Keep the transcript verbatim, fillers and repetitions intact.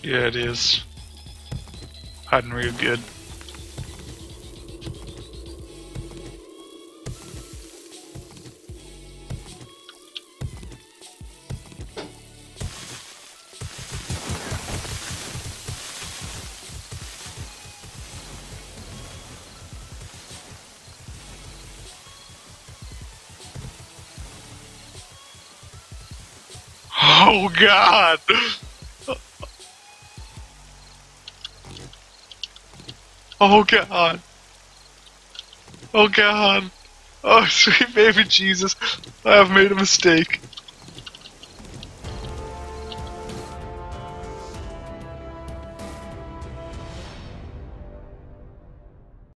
Yeah, it is. Hiding real good. Oh god! Oh god! Oh god! Oh sweet baby Jesus, I have made a mistake.